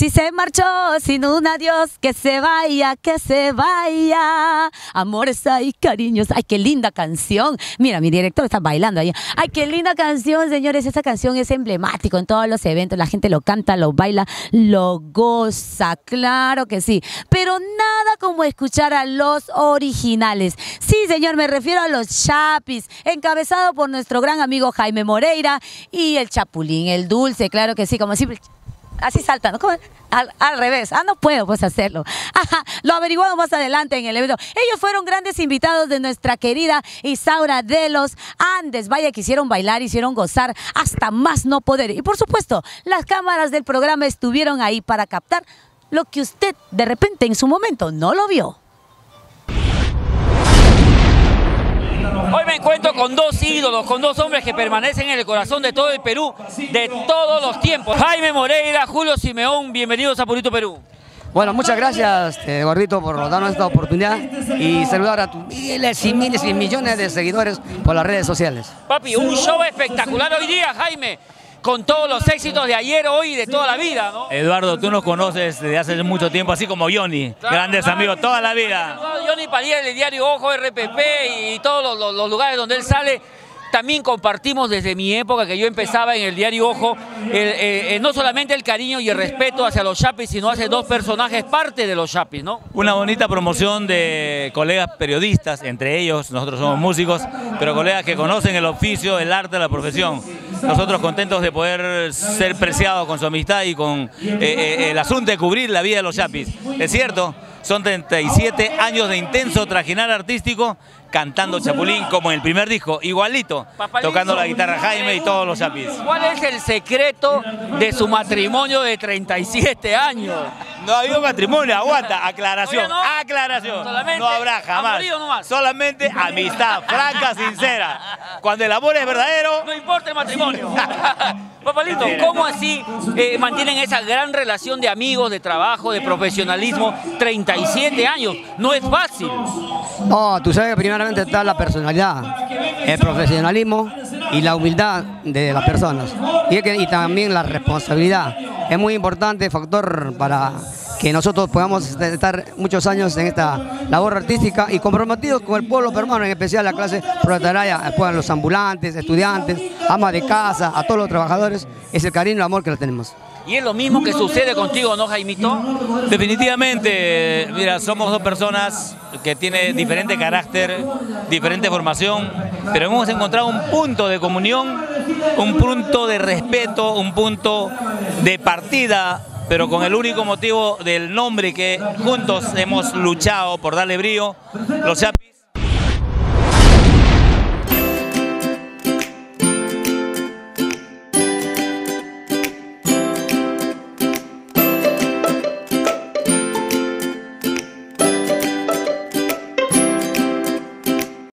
Si se marchó sin un adiós, que se vaya, que se vaya. Amores hay, cariños. Ay, qué linda canción. Mira, mi director está bailando ahí. Ay, qué linda canción, señores. Esta canción es emblemático en todos los eventos. La gente lo canta, lo baila, lo goza. Claro que sí. Pero nada como escuchar a los originales. Sí, señor, me refiero a los Chapis, encabezado por nuestro gran amigo Jaime Moreira y el Chapulín, el Dulce, claro que sí, como siempre. Así saltan, ¿no? Al revés. No puedo pues hacerlo. Ajá, lo averiguamos más adelante en el evento. Ellos fueron grandes invitados de nuestra querida Isaura de los Andes. Vaya que hicieron bailar, hicieron gozar hasta más no poder. Y por supuesto, las cámaras del programa estuvieron ahí para captar lo que usted de repente en su momento no lo vio. Hoy me encuentro con dos ídolos, con dos hombres que permanecen en el corazón de todo el Perú, de todos los tiempos. Jaime Moreira, Julio Simeón, bienvenidos a Purito Perú. Bueno, muchas gracias, Gordito, por darnos esta oportunidad y saludar a tus miles y miles y millones de seguidores por las redes sociales. Papi, un show espectacular hoy día, Jaime, con todos los éxitos de ayer, hoy y de toda la vida, ¿no? Eduardo, tú nos conoces desde hace mucho tiempo, así como Johnny, claro, grandes amigos toda la vida. Johnny Padilla del diario Ojo, RPP y todos los lugares donde él sale. También compartimos desde mi época que yo empezaba en el diario Ojo, no solamente el cariño y el respeto hacia los Chapis, sino hacia dos personajes parte de los Chapis, ¿no? Una bonita promoción de colegas periodistas, entre ellos nosotros somos músicos, pero colegas que conocen el oficio, el arte, la profesión. Nosotros contentos de poder ser preciados con su amistad y con el asunto de cubrir la vida de los Chapis. Es cierto, son 37 años de intenso trajinar artístico, cantando Chapulín como en el primer disco, igualito, Papalito, tocando la guitarra Jaime y todos los Chapis. ¿Cuál es el secreto de su matrimonio de 37 años? No ha habido matrimonio, aguanta, aclaración, no, aclaración. No habrá jamás. Solamente amistad, franca, sincera. Cuando el amor es verdadero, no importa el matrimonio. Papalito, ¿cómo así mantienen esa gran relación de amigos, de trabajo, de profesionalismo? 37 años, no es fácil. No, tú sabes que primeramente está la personalidad, el profesionalismo y la humildad de las personas. Y también la responsabilidad. Es muy importante factor para que nosotros podamos estar muchos años en esta labor artística y comprometidos con el pueblo peruano, en especial la clase proletaria, los ambulantes, estudiantes, amas de casa, a todos los trabajadores. Es el cariño y el amor que le tenemos. ¿Y es lo mismo que sucede contigo, no, Jaimito? Definitivamente, mira, somos dos personas que tienen diferente carácter, diferente formación, pero hemos encontrado un punto de comunión, un punto de respeto, un punto de partida, pero con el único motivo del nombre que juntos hemos luchado por darle brío, los Chapis.